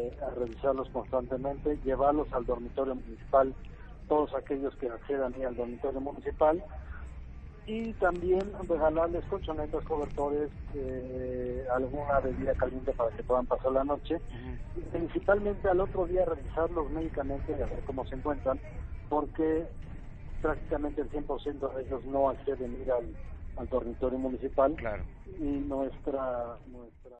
a revisarlos constantemente, llevarlos al dormitorio municipal, todos aquellos que accedan ahí al dormitorio municipal, y también regalarles colchonetas, cobertores, alguna bebida caliente para que puedan pasar la noche, y principalmente al otro día revisarlos médicamente y a ver cómo se encuentran, porque prácticamente el 100% de ellos no acceden a ir al dormitorio municipal. Claro. Y nuestra